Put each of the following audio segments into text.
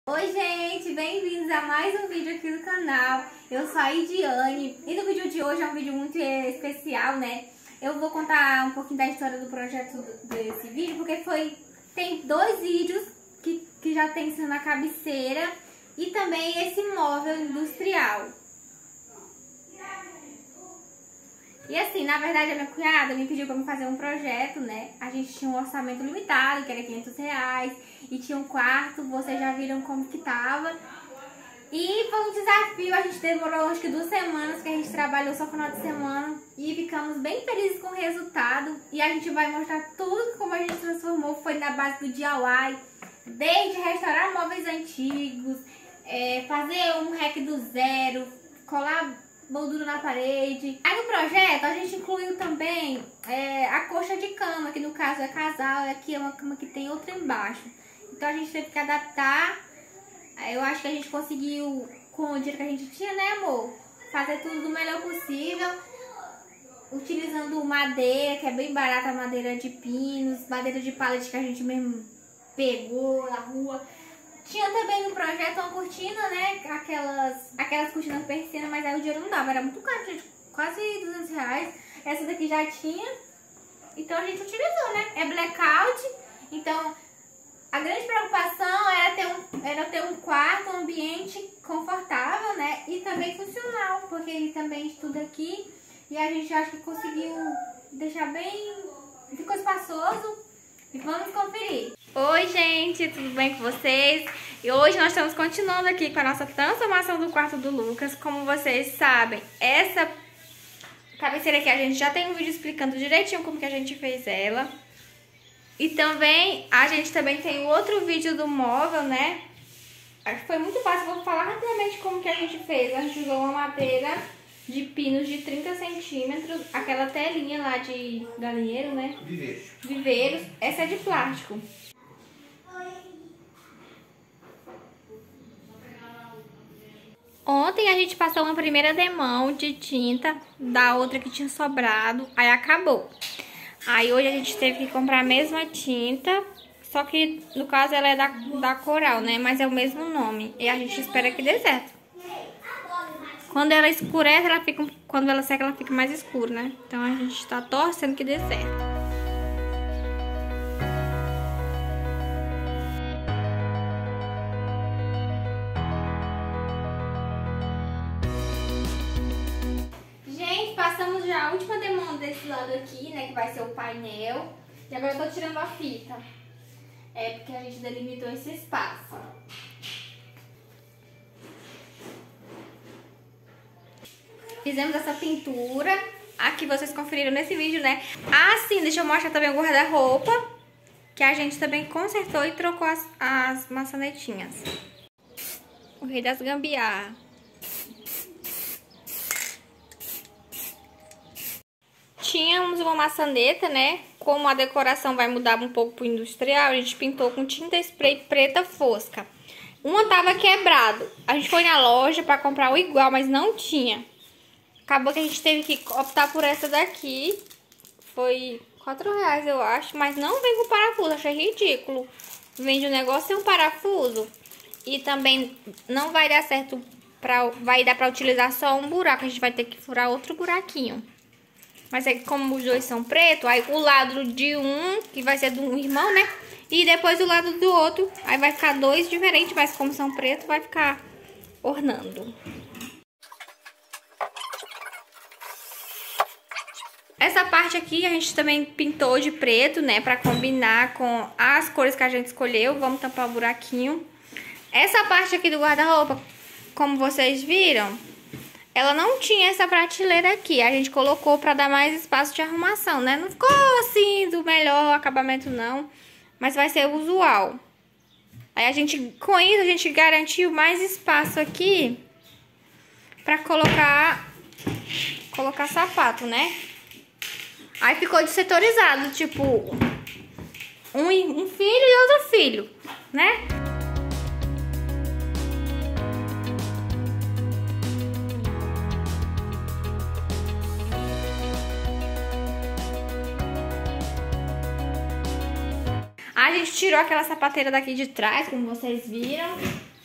Oi gente, bem-vindos a mais um vídeo aqui do canal. Eu sou a Idiane e no vídeo de hoje é um vídeo muito especial, né? Eu vou contar um pouquinho da história do projeto desse vídeo, porque tem dois vídeos que já tem sido na cabeceira e também esse móvel industrial. E assim, na verdade a minha cunhada me pediu pra eu fazer um projeto, né? A gente tinha um orçamento limitado, que era R$500, e tinha um quarto, vocês já viram como que tava. E foi um desafio, a gente demorou acho que 2 semanas, que a gente trabalhou só final de semana. E ficamos bem felizes com o resultado. E a gente vai mostrar tudo como a gente transformou, foi na base do DIY. Desde restaurar móveis antigos, fazer um rack do zero, colar moldura na parede. Aí no projeto a gente incluiu também a coxa de cama, que no caso é casal, e aqui é uma cama que tem outra embaixo. Então a gente teve que adaptar. Eu acho que a gente conseguiu, com o dinheiro que a gente tinha, né amor? Fazer tudo do melhor possível. Utilizando madeira, que é bem barata, a madeira de pinos, madeira de pallet que a gente mesmo pegou na rua. Tinha também no projeto uma cortina, né? Aquelas cortinas persianas, mas aí o dinheiro não dava, era muito caro, gente, quase R$200. Essa daqui já tinha, então a gente utilizou, né? É blackout, então a grande preocupação era ter um quarto, um ambiente confortável, né? E também funcional, porque ele também estuda aqui e a gente acha que conseguiu deixar bem, ficou espaçoso. E vamos conferir. Oi gente, tudo bem com vocês? E hoje nós estamos continuando aqui com a nossa transformação do quarto do Lucas. Como vocês sabem, essa cabeceira aqui a gente já tem um vídeo explicando direitinho como que a gente fez ela. E também a gente também tem outro vídeo do móvel, né? Acho que foi muito fácil, vou falar rapidamente como que a gente fez. A gente usou uma madeira de pinos de 30 centímetros, aquela telinha lá de galinheiro, né? Viveiros. Essa é de plástico. Ontem a gente passou uma primeira demão de tinta da outra que tinha sobrado, aí acabou. Aí hoje a gente teve que comprar a mesma tinta, só que no caso ela é da Coral, né? Mas é o mesmo nome e a gente espera que dê certo. Quando ela escurece, quando ela seca, ela fica mais escura, né? Então a gente tá torcendo que dê certo. Gente, passamos já a última demão desse lado aqui, né? Que vai ser o painel. E agora eu tô tirando a fita. Porque a gente delimitou esse espaço. Fizemos essa pintura, aqui vocês conferiram nesse vídeo, né? Ah, sim, deixa eu mostrar também o guarda-roupa, que a gente também consertou e trocou as maçanetinhas. O rei das gambiarra. Tínhamos uma maçaneta, né? Como a decoração vai mudar um pouco pro industrial, a gente pintou com tinta spray preta fosca. Uma tava quebrado. A gente foi na loja pra comprar o igual, mas não tinha. Acabou que a gente teve que optar por essa daqui. Foi R$4, eu acho. Mas não vem com parafuso, achei ridículo. Vende o negócio sem um parafuso. E também não vai dar certo, vai dar pra utilizar só um buraco. A gente vai ter que furar outro buraquinho. Mas é que como os dois são pretos, aí o lado de um, que vai ser do irmão, né? E depois o lado do outro, aí vai ficar dois diferentes. Mas como são pretos, vai ficar ornando. Essa parte aqui a gente também pintou de preto, né? Pra combinar com as cores que a gente escolheu. Vamos tampar o buraquinho. Essa parte aqui do guarda-roupa, como vocês viram, ela não tinha essa prateleira aqui. A gente colocou pra dar mais espaço de arrumação, né? Não ficou assim do melhor acabamento não, mas vai ser usual. Aí com isso a gente garantiu mais espaço aqui pra colocar sapato, né? Aí ficou dessetorizado, tipo, um filho e outro filho, né? A gente tirou aquela sapateira daqui de trás, como vocês viram.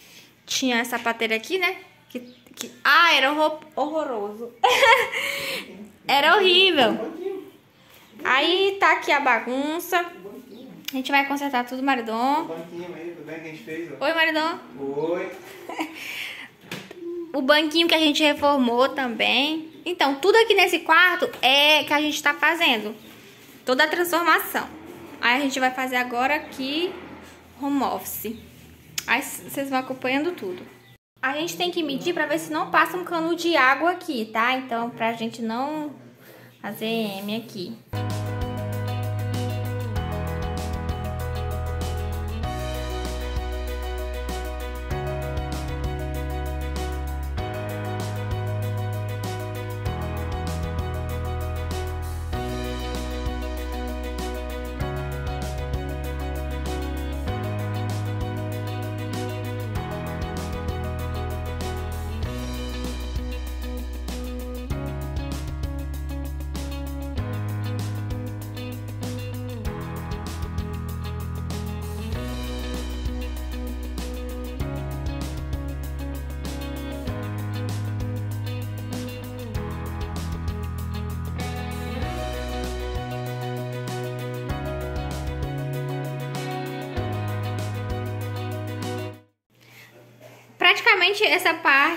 tinha essa sapateira aqui, né? Era horroroso. Era horrível. Aí tá aqui a bagunça. A gente vai consertar tudo, Maridon. O banquinho aí, tudo bem que a gente fez? Ó. Oi, Maridon. Oi. O banquinho que a gente reformou também. Então, tudo aqui nesse quarto é que a gente tá fazendo. Toda a transformação. Aí a gente vai fazer agora aqui home office. Aí vocês vão acompanhando tudo. A gente tem que medir pra ver se não passa um cano de água aqui, tá? Então, pra gente não fazer M aqui. Praticamente essa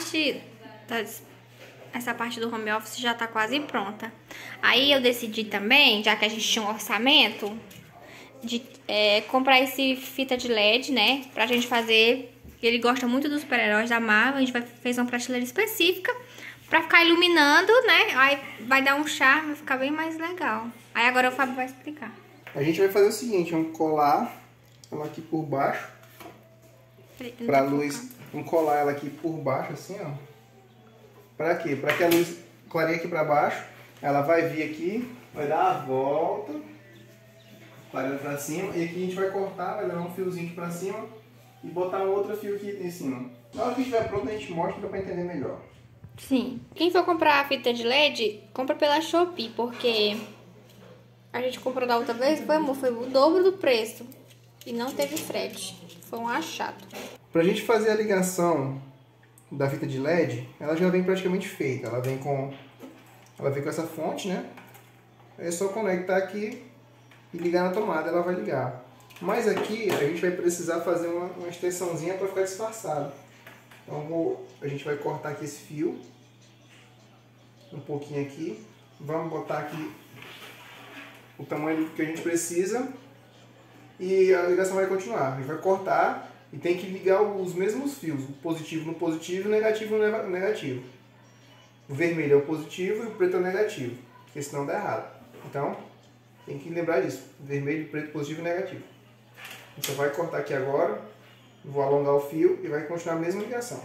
parte do home office já tá quase pronta. Aí eu decidi também, já que a gente tinha um orçamento, de comprar esse fita de LED, né? Pra gente fazer. Ele gosta muito dos super-heróis da Marvel. A gente fez uma prateleira específica pra ficar iluminando, né? Aí vai dar um charme, vai ficar bem mais legal. Aí agora o Fábio vai explicar. A gente vai fazer o seguinte, vamos colar ela aqui por baixo. Pra luz, vamos colar ela aqui por baixo, assim, ó. Pra quê? Pra que a luz clareie aqui pra baixo. Ela vai vir aqui, vai dar a volta, clareando pra cima. E aqui a gente vai cortar, vai levar um fiozinho aqui pra cima e botar um outro fio aqui em cima. Na hora que estiver pronto, a gente mostra pra entender melhor. Sim. Quem for comprar a fita de LED, compra pela Shopee, porque a gente comprou da outra vez, foi o dobro do preço. E não teve frete. Foi um achado. Pra gente fazer a ligação da fita de LED, ela já vem praticamente feita. Ela vem com essa fonte, né? É só conectar aqui e ligar na tomada, ela vai ligar. Mas aqui a gente vai precisar fazer uma extensãozinha para ficar disfarçado. Então a gente vai cortar aqui esse fio, um pouquinho aqui. Vamos botar aqui o tamanho que a gente precisa e a ligação vai continuar. A gente vai cortar e tem que ligar os mesmos fios, o positivo no positivo e o negativo no negativo. O vermelho é o positivo e o preto é o negativo, porque senão dá errado. Então, tem que lembrar disso, vermelho, preto, positivo e negativo. A gente só vai cortar aqui agora, vou alongar o fio e vai continuar a mesma ligação.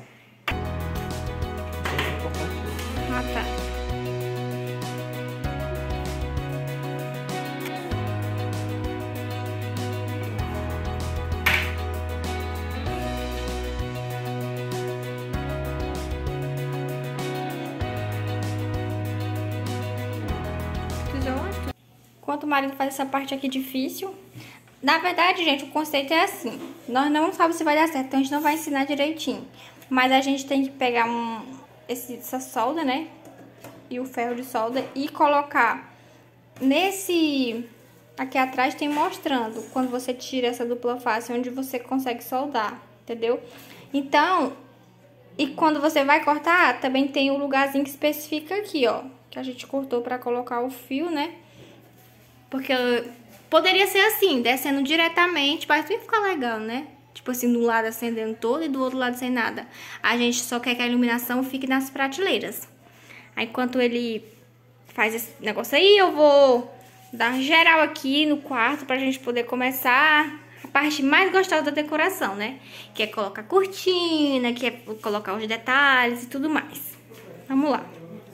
Ah, tá. Enquanto o marido faz essa parte aqui difícil. Na verdade, gente, o conceito é assim. Nós não sabemos se vai dar certo, então a gente não vai ensinar direitinho. Mas a gente tem que pegar essa solda, né? E o ferro de solda e colocar nesse... Aqui atrás tem mostrando quando você tira essa dupla face, onde você consegue soldar, entendeu? Então, e quando você vai cortar, também tem um lugarzinho que especifica aqui, ó. Que a gente cortou pra colocar o fio, né? Porque poderia ser assim, descendo diretamente, mas ia ficar legal, né? Tipo assim, de um lado acendendo todo e do outro lado sem nada. A gente só quer que a iluminação fique nas prateleiras. Aí, enquanto ele faz esse negócio aí, eu vou dar geral aqui no quarto pra gente poder começar a parte mais gostosa da decoração, né? Que é colocar cortina, que é colocar os detalhes e tudo mais. Vamos lá.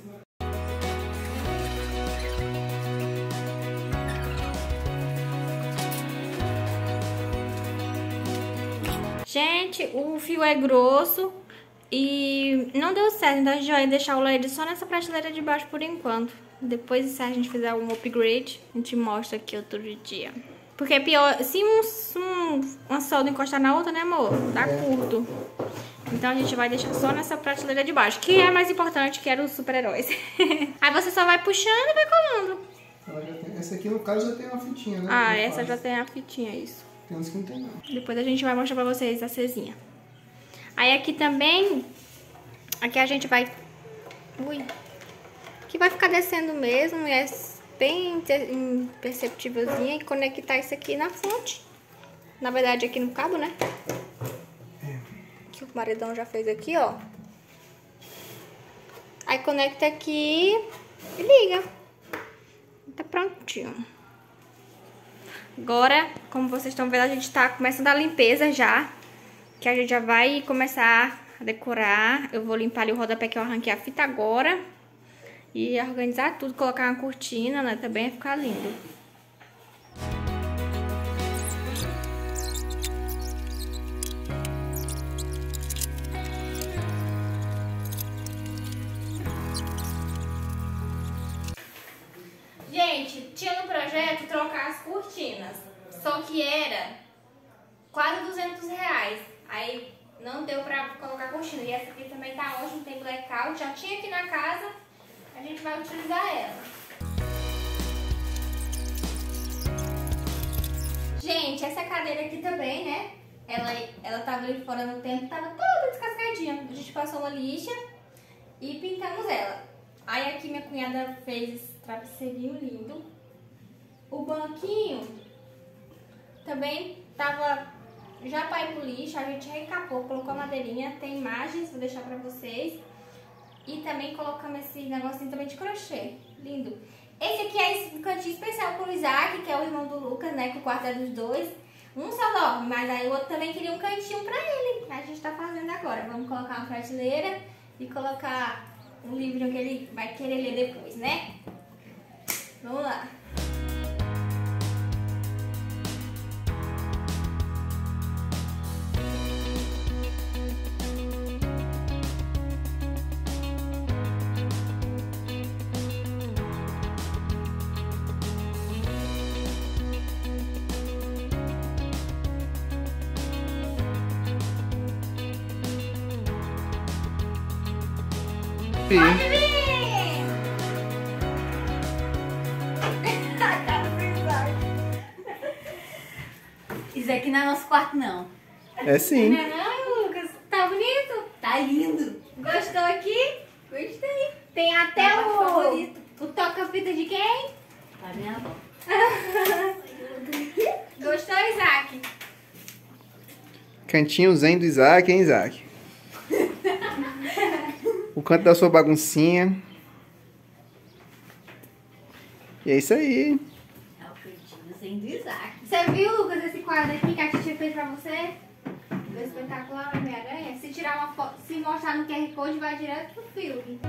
Gente, o fio é grosso e não deu certo, então a gente vai deixar o LED só nessa prateleira de baixo por enquanto. Depois, se a gente fizer algum upgrade, a gente mostra aqui outro dia. Porque é pior, se uma solda encostar na outra, né, amor? Dá curto. Então a gente vai deixar só nessa prateleira de baixo, que é mais importante, que era os super-heróis. Aí você só vai puxando e vai colando. Essa aqui, no caso, já tem uma fitinha, né? Ah, essa já tem a fitinha, isso. Tem uns que não tem, não. Depois a gente vai mostrar pra vocês a cezinha. Aí aqui também, aqui a gente vai... Ui. Que vai ficar descendo mesmo, é bem imperceptívelzinha, e conectar isso aqui na fonte. Na verdade aqui no cabo, né? Que o maridão já fez aqui, ó. Aí conecta aqui e liga. Tá prontinho. Agora, como vocês estão vendo, a gente tá começando a limpeza já. Que a gente já vai começar a decorar. Eu vou limpar ali o rodapé que eu arranquei a fita agora. E organizar tudo, colocar uma cortina, né? Também vai ficar lindo. Gente, tinha no projeto trocar as cortinas. Só que era quase R$200. Aí não deu pra colocar cortina. E essa aqui também tá ótima, tem blackout. Já tinha aqui na casa. A gente vai utilizar ela. Gente, essa cadeira aqui também, né? Ela tava ali fora no tempo, tava toda descascadinha. A gente passou uma lixa e pintamos ela. Aí aqui minha cunhada fez esse travesseirinho lindo. O banquinho também tava já para ir pro lixo. A gente recapou, colocou a madeirinha. Tem imagens, vou deixar pra vocês. E também colocamos esse negocinho também de crochê. Lindo. Esse aqui é um cantinho especial pro Isaac, que é o irmão do Lucas, né? Que o quarto é dos dois. Um só dorme, mas aí o outro também queria um cantinho pra ele. A gente tá fazendo agora. Vamos colocar uma prateleira e colocar um livrinho que ele vai querer ler depois, né? Vamos lá. Pode vir! Isso aqui não é nosso quarto, não. É sim. Não é não, Lucas? Tá bonito? Tá lindo. Gostou aqui? Gostei. Tem até Meu quarto favorito. o toca-fita de quem? Da minha avó. Gostou, Isaac? Cantinho zen do Isaac, hein, Isaac? O canto da sua baguncinha. E é isso aí. É o cantinho zen do Isaac. Você viu, Lucas, esse quadro aqui que a Titia fez pra você? Do espetacular Homem-Aranha? Se tirar uma foto, se mostrar no QR Code, vai direto pro filme.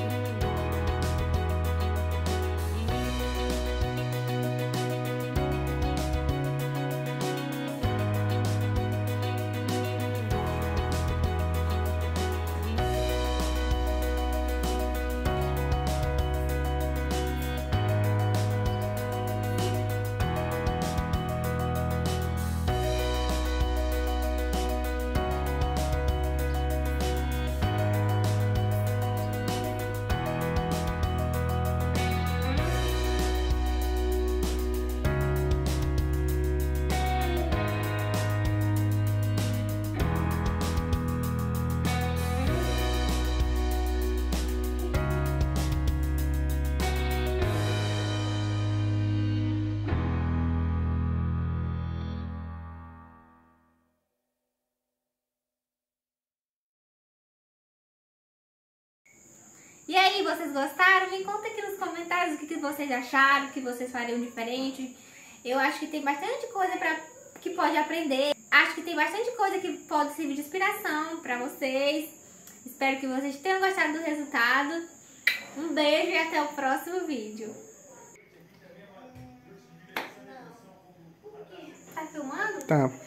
E aí, vocês gostaram? Me conta aqui nos comentários o que vocês acharam, o que vocês fariam diferente. Eu acho que tem bastante coisa que pode aprender. Acho que tem bastante coisa que pode servir de inspiração pra vocês. Espero que vocês tenham gostado do resultado. Um beijo e até o próximo vídeo. Tá filmando? Tá.